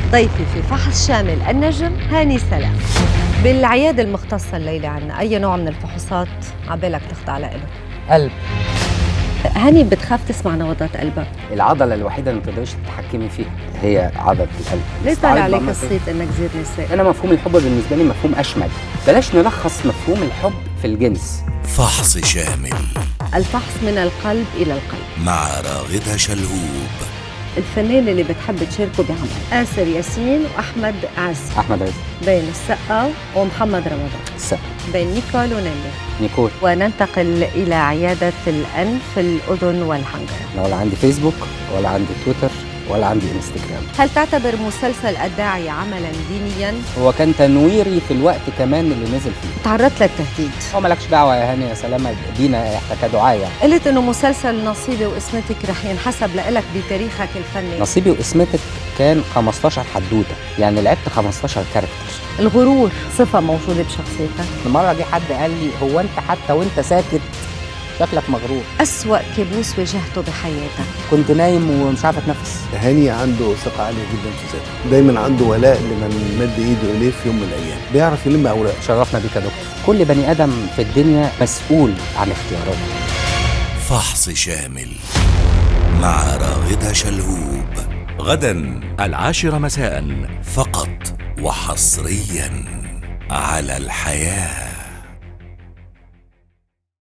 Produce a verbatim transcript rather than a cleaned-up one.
ضيفي في فحص شامل النجم هاني سلام. بالعيادة المختصة الليلة عنا أي نوع من الفحوصات عبالك تخضع له؟ قلب. هاني بتخاف تسمع نبضات قلبك؟ العضلة الوحيدة اللي ما تقدريش تتحكمي فيها هي عضلة القلب. ليه طالع عليك الصيت انك زير نساء؟ انا مفهوم الحب بالنسبة لي مفهوم اشمل، بلاش نلخص مفهوم الحب في الجنس. فحص شامل، الفحص من القلب إلى القلب مع راغدة شلهوب. الفنان اللي بتحب تشاركه بعمل آسر ياسين وأحمد عز. أحمد عز بين السقا ومحمد رمضان. السقا. بين نيكول ونيلي. نيكول. وننتقل إلى عيادة الأنف، الأذن والحنجرة. لا ولا عندي فيسبوك ولا عندي تويتر ولا عندي انستجرام. هل تعتبر مسلسل الداعي عملا دينيا؟ هو كان تنويري في الوقت كمان اللي نزل فيه. تعرضت للتهديد. هو مالكش دعوه يا هاني يا سلامه، دينا احنا كدعايه. قلت انه مسلسل نصيبي واسمتك رح ينحسب لك بتاريخك الفني. نصيبي واسمتك كان خمستاشر حدوته، يعني لعبت خمستاشر كاركتر. الغرور صفه موجوده بشخصيتك؟ المره دي حد قال لي هو انت حتى وانت ساكت شكلك مغرور. أسوأ كابوس واجهته بحياتك؟ كنت نايم ومش عارف اتنفس. هاني عنده ثقة عالية جدا في ذاته، دايما عنده ولاء لمن مد ايده اليه في يوم من الايام، بيعرف يلم اوراق. شرفنا بيك يا دكتور. كل بني ادم في الدنيا مسؤول عن اختياراته. فحص شامل مع راغدة شلهوب، غدا العاشرة مساء فقط وحصريا على الحياة.